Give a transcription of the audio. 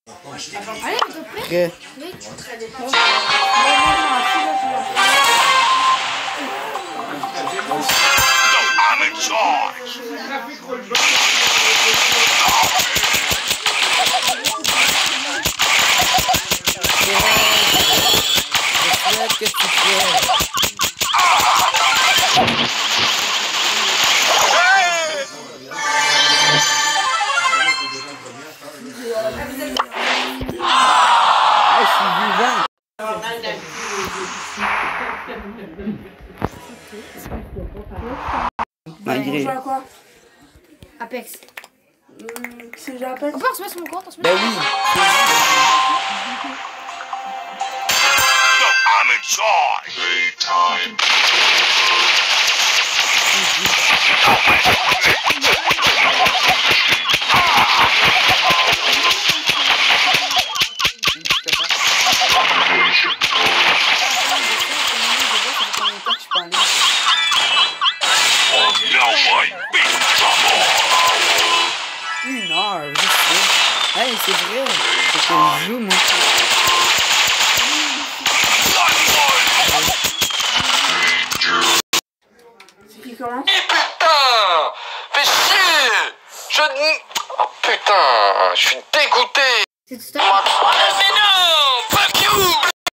Allez, s'il te plaît. I'm in charge. Qu'est-ce que tu fais? Je suis vivant. Malgré. À quoi? Apex. C'est déjà Apex. On peut en se mettre sur mon compte, on se met. Ben oui. I'm in charge. Playtime. Une heure, je sais. Hey, c'est vrai. C'est que je joue, moi. C'est qui commence? Putain! Fais chier! Oh putain! Je suis dégoûté! C'est tout ça.